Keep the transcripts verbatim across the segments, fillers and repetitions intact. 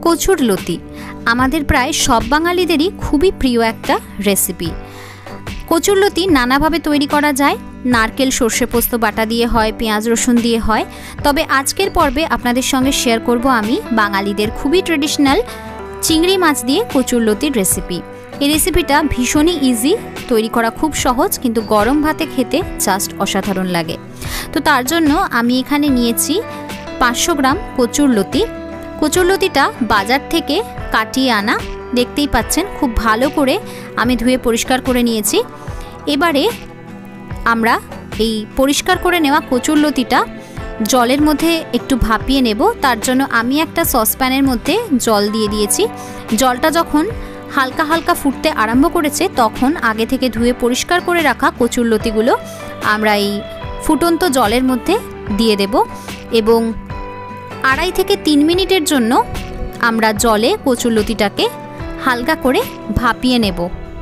কচুরলতি আমাদের প্রায় সব বাঙালিদেরই খুবই প্রিয় একটা রেসিপি। কচুরলতি নানাভাবে তৈরি করা যায়, নারকেল সর্ষে পোস্ত বাটা দিয়ে হয়, পেঁয়াজ রসুন দিয়ে হয়। তবে আজকের পর্বে আপনাদের সঙ্গে শেয়ার করব আমি বাঙালিদের খুবই ট্রেডিশনাল চিংড়ি মাছ দিয়ে কচুরলতির রেসিপি। এই রেসিপিটা ভীষণই ইজি, তৈরি করা খুব সহজ, কিন্তু গরম ভাতে খেতে জাস্ট অসাধারণ লাগে। তো তার জন্য আমি এখানে নিয়েছি পাঁচশো গ্রাম কচুরলতি। কচুরলতিটা বাজার থেকে কাটিয়ে আনা, দেখতেই পাচ্ছেন খুব ভালো করে আমি ধুয়ে পরিষ্কার করে নিয়েছি। এবারে আমরা এই পরিষ্কার করে নেওয়া কচুরলতিটা জলের মধ্যে একটু ভাপিয়ে নেব। তার জন্য আমি একটা সসপ্যানের মধ্যে জল দিয়ে দিয়েছি। জলটা যখন হালকা হালকা ফুটতে আরম্ভ করেছে তখন আগে থেকে ধুয়ে পরিষ্কার করে রাখা কচুরলতিগুলো আমরা এই ফুটন্ত জলের মধ্যে দিয়ে দেব এবং আড়াই থেকে তিন মিনিটের জন্য আমরা জলে কচুরলতিটাকে হালকা করে ভাপিয়ে নেব।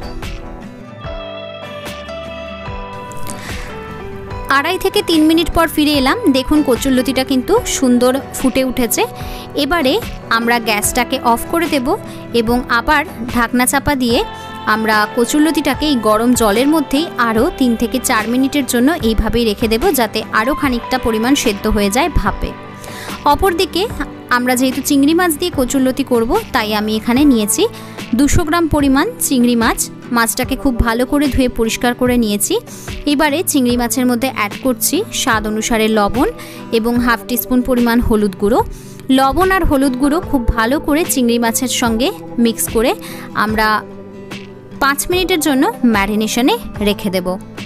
আড়াই থেকে তিন মিনিট পর ফিরে এলাম। দেখুন কচুরলতিটা কিন্তু সুন্দর ফুটে উঠেছে। এবারে আমরা গ্যাসটাকে অফ করে দেব এবং আবার ঢাকনা চাপা দিয়ে আমরা কচুরলতিটাকে এই গরম জলের মধ্যেই আরও তিন থেকে চার মিনিটের জন্য এইভাবেই রেখে দেব, যাতে আরও খানিকটা পরিমাণ সেদ্ধ হয়ে যায় ভাপে। অপরদিকে আমরা যেহেতু চিংড়ি মাছ দিয়ে কচুরলতি করব, তাই আমি এখানে নিয়েছি দুশো গ্রাম পরিমাণ চিংড়ি মাছ। মাছটাকে খুব ভালো করে ধুয়ে পরিষ্কার করে নিয়েছি। এবারে চিংড়ি মাছের মধ্যে অ্যাড করছি স্বাদ অনুসারে লবণ এবং হাফ টিস্পুন পরিমাণ হলুদ গুঁড়ো। লবণ আর হলুদ গুঁড়ো খুব ভালো করে চিংড়ি মাছের সঙ্গে মিক্স করে আমরা পাঁচ মিনিটের জন্য ম্যারিনেশনে রেখে দেব।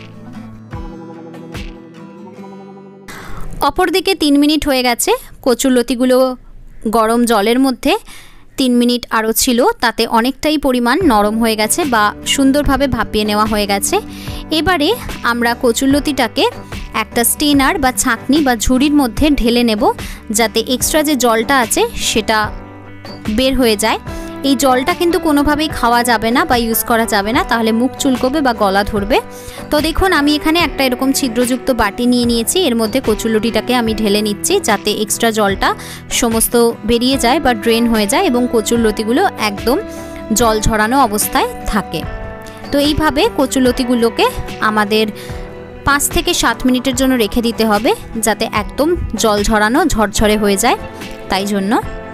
অপরদিকে তিন মিনিট হয়ে গেছে। কচুরলতিগুলো গরম জলের মধ্যে তিন মিনিট আরও ছিল, তাতে অনেকটাই পরিমাণ নরম হয়ে গেছে বা সুন্দরভাবে ভাপিয়ে নেওয়া হয়ে গেছে। এবারে আমরা কচুরলতিটাকে একটা স্টেনার বা ছাঁকনি বা ঝুড়ির মধ্যে ঢেলে নেব, যাতে এক্সট্রা যে জলটা আছে সেটা বের হয়ে যায়। এই জলটা কিন্তু কোনোভাবেই খাওয়া যাবে না বা ইউজ করা যাবে না, তাহলে মুখ চুলকোবে বা গলা ধরবে। তো দেখুন আমি এখানে একটা এরকম ছিদ্রযুক্ত বাটি নিয়ে নিয়েছি, এর মধ্যে কচুরলতিটাকে আমি ঢেলে নিচ্ছি, যাতে এক্সট্রা জলটা সমস্ত বেরিয়ে যায় বা ড্রেন হয়ে যায় এবং কচুরলতিগুলো একদম জল ঝরানো অবস্থায় থাকে। তো এইভাবে কচুরলতিগুলোকে আমাদের পাঁচ থেকে সাত মিনিটের জন্য রেখে দিতে হবে, যাতে একদম জল ঝরানো ঝরঝরে হয়ে যায়। তাই জন্য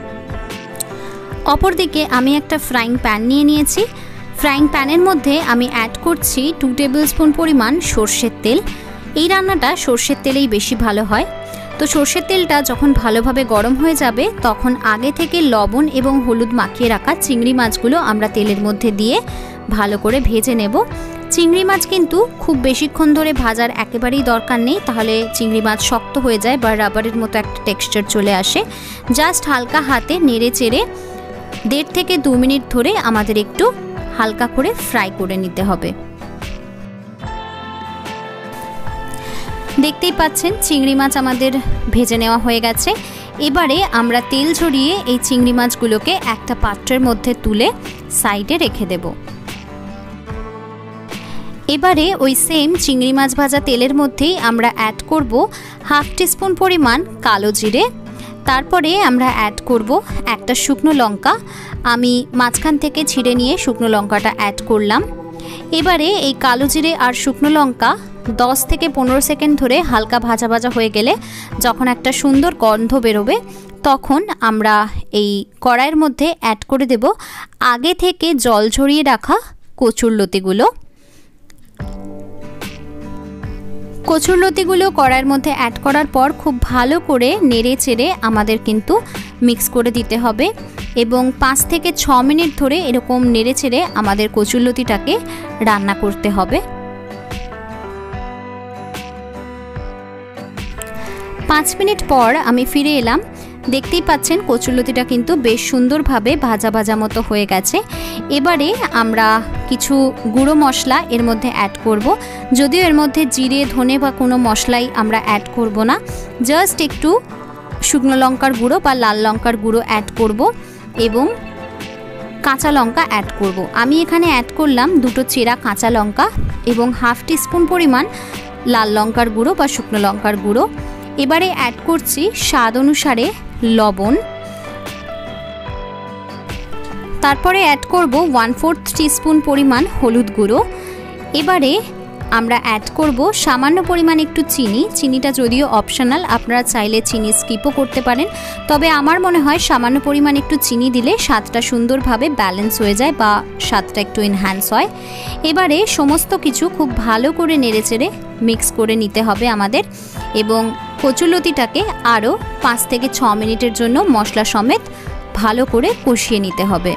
অপরদিকে আমি একটা ফ্রাইং প্যান নিয়ে নিয়েছি। ফ্রাইং প্যানের মধ্যে আমি অ্যাড করছি টু টেবিল স্পুন পরিমাণ সর্ষের তেল। এই রান্নাটা সর্ষের তেলেই বেশি ভালো হয়। তো সর্ষের তেলটা যখন ভালোভাবে গরম হয়ে যাবে তখন আগে থেকে লবণ এবং হলুদ মাখিয়ে রাখা চিংড়ি মাছগুলো আমরা তেলের মধ্যে দিয়ে ভালো করে ভেজে নেব। চিংড়ি মাছ কিন্তু খুব বেশিক্ষণ ধরে ভাজার একেবারেই দরকার নেই, তাহলে চিংড়ি মাছ শক্ত হয়ে যায় বা রাবারের মতো একটা টেক্সচার চলে আসে। জাস্ট হালকা হাতে নেড়ে চেড়ে দেড় থেকে দু মিনিট ধরে আমাদের একটু হালকা করে ফ্রাই করে নিতে হবে। দেখতেই পাচ্ছেন চিংড়ি মাছ আমাদের ভেজে নেওয়া হয়ে গেছে। এবারে আমরা তেল ঝরিয়ে এই চিংড়ি মাছগুলোকে একটা পাত্রের মধ্যে তুলে সাইডে রেখে দেব। এবারে ওই সেম চিংড়ি মাছ ভাজা তেলের মধ্যেই আমরা অ্যাড করব হাফ টিস্পুন পরিমাণ কালো জিরে। তারপরে আমরা অ্যাড করব একটা শুকনো লঙ্কা। আমি মাঝখান থেকে ছিঁড়ে নিয়ে শুকনো লঙ্কাটা অ্যাড করলাম। এবারে এই কালো জিরে আর শুকনো লঙ্কা দশ থেকে পনেরো সেকেন্ড ধরে হালকা ভাজা ভাজা হয়ে গেলে যখন একটা সুন্দর গন্ধ বেরোবে তখন আমরা এই কড়াইয়ের মধ্যে অ্যাড করে দেব আগে থেকে জল ঝরিয়ে রাখা কচুরলতিগুলো। কচুরলতিগুলো কড়াইয়ের মধ্যে অ্যাড করার পর খুব ভালো করে নেড়ে চেড়ে আমাদের কিন্তু মিক্স করে দিতে হবে এবং পাঁচ থেকে ছ মিনিট ধরে এরকম নেড়ে চেড়ে আমাদের কচুরলতিটাকে রান্না করতে হবে। পাঁচ মিনিট পর আমি ফিরে এলাম। দেখতেই পাচ্ছেন কচুরলতিটা কিন্তু বেশ সুন্দরভাবে ভাজা ভাজা মতো হয়ে গেছে। এবারে আমরা কিছু গুঁড়ো মশলা এর মধ্যে অ্যাড করব। যদিও এর মধ্যে জিরে ধনে বা কোনো মশলাই আমরা অ্যাড করব না, জাস্ট একটু শুকনো লঙ্কার গুঁড়ো বা লাল লঙ্কার গুঁড়ো অ্যাড করব এবং কাঁচা লঙ্কা অ্যাড করব। আমি এখানে অ্যাড করলাম দুটো চেরা কাঁচা লঙ্কা এবং হাফ টিস্পুন পরিমাণ লাল লঙ্কার গুঁড়ো বা শুকনো লঙ্কার গুঁড়ো। এবারে অ্যাড করছি স্বাদ অনুসারে লবণ। তারপরে অ্যাড করব ওয়ান ফোর্থ টিস্পুন পরিমাণ হলুদ গুঁড়ো। এবারে আমরা অ্যাড করব সামান্য পরিমাণ একটু চিনি। চিনিটা যদিও অপশনাল, আপনারা চাইলে চিনি স্কিপও করতে পারেন, তবে আমার মনে হয় সামান্য পরিমাণ একটু চিনি দিলে স্বাদটা সুন্দরভাবে ব্যালেন্স হয়ে যায় বা স্বাদটা একটু এনহ্যান্স হয়। এবারে সমস্ত কিছু খুব ভালো করে নেড়েচেড়ে মিক্স করে নিতে হবে আমাদের, এবং কচুরলতিটাকে আরও পাঁচ থেকে ছ মিনিটের জন্য মশলা সমেত ভালো করে কষিয়ে নিতে হবে।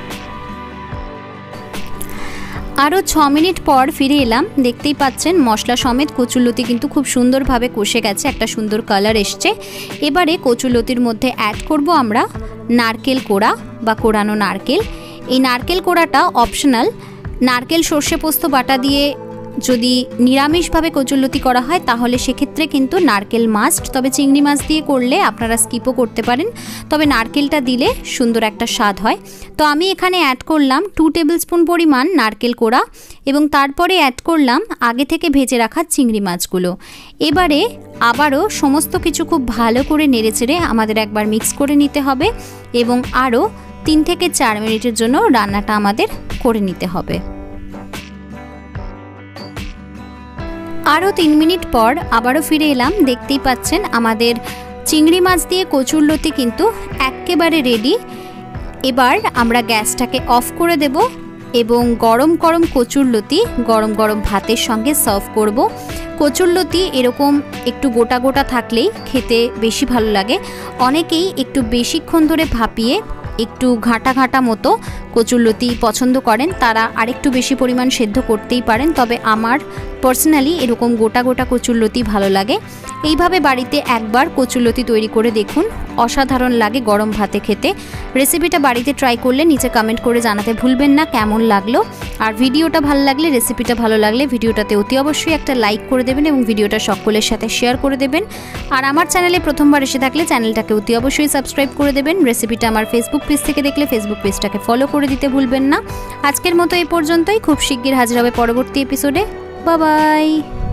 আরও ছ মিনিট পর ফিরে এলাম। দেখতেই পাচ্ছেন মশলা সমেত কচুরলতি কিন্তু খুব সুন্দরভাবে কষে গেছে, একটা সুন্দর কালার এসছে। এবারে কচুরলতির মধ্যে অ্যাড করব আমরা নারকেল কোড়া বা কোড়ানো নারকেল। এই নারকেল কোড়াটা অপশনাল। নারকেল সর্ষে পোস্ত বাটা দিয়ে যদি নিরামিষভাবে কচুরলতি করা হয় তাহলে সেক্ষেত্রে কিন্তু নারকেল মাস্ট, তবে চিংড়ি মাছ দিয়ে করলে আপনারা স্কিপও করতে পারেন, তবে নারকেলটা দিলে সুন্দর একটা স্বাদ হয়। তো আমি এখানে অ্যাড করলাম টু টেবিল স্পুন পরিমাণ নারকেল কোড়া, এবং তারপরে অ্যাড করলাম আগে থেকে ভেজে রাখা চিংড়ি মাছগুলো। এবারে আবারও সমস্ত কিছু খুব ভালো করে নেড়েচেড়ে আমাদের একবার মিক্স করে নিতে হবে, এবং আরও তিন থেকে চার মিনিটের জন্য রান্নাটা আমাদের করে নিতে হবে। আরও তিন মিনিট পর আবারও ফিরে এলাম। দেখতেই পাচ্ছেন আমাদের চিংড়ি মাছ দিয়ে কচুরলতি কিন্তু একেবারে রেডি। এবার আমরা গ্যাসটাকে অফ করে দেব এবং গরম গরম কচুরলতি গরম গরম ভাতের সঙ্গে সার্ভ করব। কচুরলতি এরকম একটু গোটা গোটা থাকলেই খেতে বেশি ভালো লাগে। অনেকেই একটু বেশিক্ষণ ধরে ভাপিয়ে একটু ঘাঁটা ঘাঁটা মতো কচুরলতি পছন্দ করেন, তারা আরেকটু বেশি পরিমাণ সেদ্ধ করতেই পারেন, তবে আমার পার্সোনালি এরকম গোটা গোটা কচুরলতি ভালো লাগে। এইভাবে বাড়িতে একবার কচুরলতি তৈরি করে দেখুন, অসাধারণ লাগে গরম ভাতে খেতে। রেসিপিটা বাড়িতে ট্রাই করলে নিচে কমেন্ট করে জানাতে ভুলবেন না কেমন লাগলো। আর ভিডিওটা ভালো লাগলে, রেসিপিটা ভালো লাগলে ভিডিওটাতে অতি অবশ্যই একটা লাইক করে দেবেন এবং ভিডিওটা সকলের সাথে শেয়ার করে দেবেন। আর আমার চ্যানেলে প্রথমবার এসে থাকলে চ্যানেলটাকে অতি অবশ্যই সাবস্ক্রাইব করে দেবেন। রেসিপিটা আমার ফেসবুক পেজ থেকে দেখলে ফেসবুক পেজটাকে ফলো করে দিতে ভুলবেন না। আজকের মতো এই পর্যন্তই, খুব শিগগির হাজির হবে পরবর্তী এপিসোডে। Bye by.